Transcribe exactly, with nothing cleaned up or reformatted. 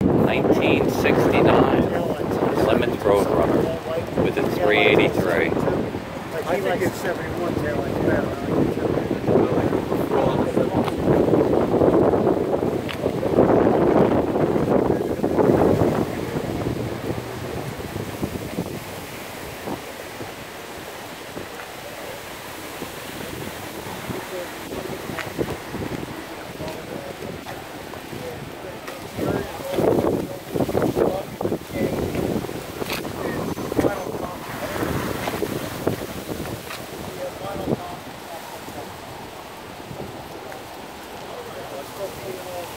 nineteen sixty-nine Plymouth Roadrunner with a three eighty-three. I think it's seventy-one tail like that.